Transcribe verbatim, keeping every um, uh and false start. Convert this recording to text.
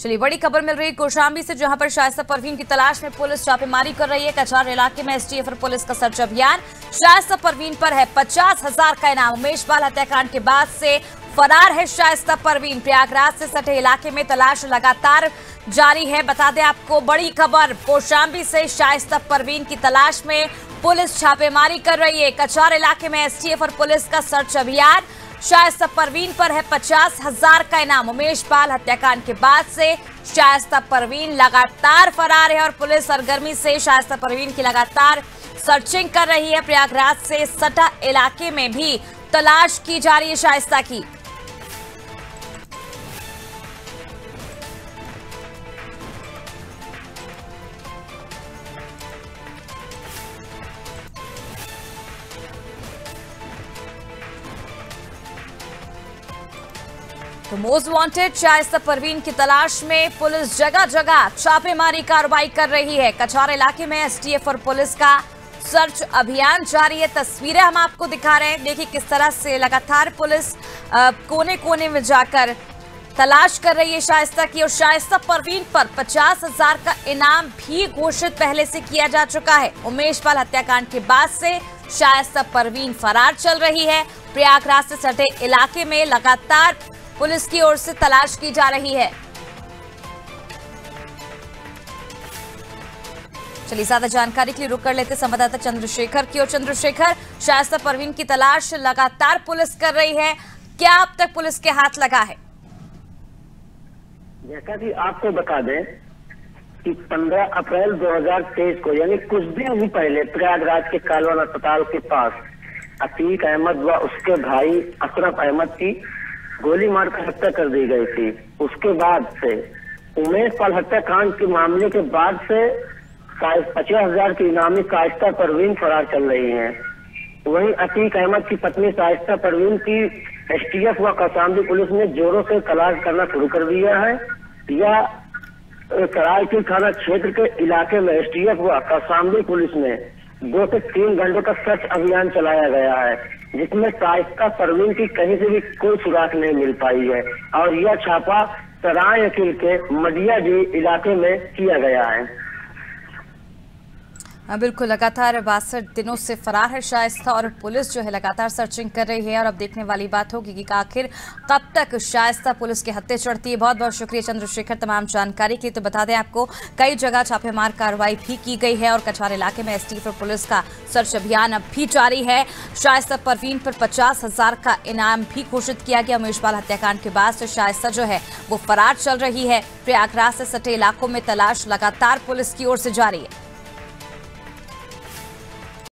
चलिए बड़ी खबर मिल रही है कौशाम्बी से, जहां पर शाइस्ता परवीन की तलाश में पुलिस छापेमारी कर रही है। कछार इलाके में एसटीएफ और पुलिस का सर्च अभियान। शाइस्ता परवीन पर है पचास हजार का इनाम। उमेश पाल हत्याकांड के बाद से फरार है शाइस्ता परवीन। प्रयागराज से सटे इलाके में तलाश लगातार जारी है। बता दें आपको बड़ी खबर कौशाम्बी से, शाइस्ता परवीन की तलाश में पुलिस छापेमारी कर रही है। कछार इलाके में एसटीएफ और पुलिस का सर्च अभियान। शाइस्ता परवीन पर है पचास हजार का इनाम। उमेश पाल हत्याकांड के बाद से शाइस्ता परवीन लगातार फरार है और पुलिस सरगर्मी से शाइस्ता परवीन की लगातार सर्चिंग कर रही है। प्रयागराज से सटा इलाके में भी तलाश की जा रही है शाइस्ता की। तो मोस्ट वांटेड शाइस्ता परवीन की तलाश में पुलिस जगह जगह छापेमारी कार्रवाई कर रही है। कछार इलाके में एसटीएफ और पुलिस का सर्च अभियान जारी है। तस्वीरें हम आपको दिखा रहे हैं। देखिए किस तरह से लगातार पुलिस कोने कोने में जाकर तलाश कर रही है शाइस्ता की। और शाइस्ता परवीन पर पचास हजार का इनाम भी घोषित पहले से किया जा चुका है। उमेश पाल हत्याकांड के बाद से शाइस्ता परवीन फरार चल रही है। प्रयागराज से सटे इलाके में लगातार पुलिस की ओर से तलाश की जा रही है। चलिए ज्यादा जानकारी के लिए रुक कर लेते संवाददाता चंद्रशेखर की। और चंद्रशेखर, शाइस्ता परवीन की तलाश लगातार पुलिस कर रही है, क्या अब तक पुलिस के हाथ लगा है? जैसा कि आपको बता दें कि पंद्रह अप्रैल दो हज़ार तेईस को, यानी कुछ दिन ही पहले, प्रयागराज के कालवन अस्पताल के पास अतीक अहमद व उसके भाई अशरफ अहमद की गोली मारकर हत्या कर दी गई थी। उसके बाद से उमेश पाल हत्याकांड के मामले के बाद से पचास हजार की इनामी शाइस्ता परवीन फरार चल रही हैं। वहीं अतीक अहमद की पत्नी शाइस्ता परवीन की एसटीएफ व कौशाम्बी पुलिस ने जोरों से तलाश करना शुरू कर दिया है। या सरायपुर थाना क्षेत्र के इलाके में एसटीएफ व कौशाम्बी पुलिस ने दो से तीन घंटों का सर्च अभियान चलाया गया है, जिसमें शाइस्ता परवीन की कहीं से भी कोई सुराग नहीं मिल पाई है। और यह छापा सरायपुर के मडिया जी इलाके में किया गया है। बिल्कुल, लगातार बासठ दिनों से फरार है शाइस्ता और पुलिस जो है लगातार सर्चिंग कर रही है। और अब देखने वाली बात होगी कि आखिर कब तक शाइस्ता पुलिस के हत्थे चढ़ती है। बहुत बहुत शुक्रिया चंद्रशेखर तमाम जानकारी के लिए। तो बता दें आपको कई जगह छापेमार कार्रवाई भी की गई है और कछार इलाके में एसटीएफ और पुलिस का सर्च अभियान अब भी जारी है। शाइस्ता परवीन पर पचास हजार का इनाम भी घोषित किया गया। उमेश पाल हत्याकांड के बाद से शाइस्ता जो है वो फरार चल रही है। प्रयागराज से सटे इलाकों में तलाश लगातार पुलिस की ओर से जारी है।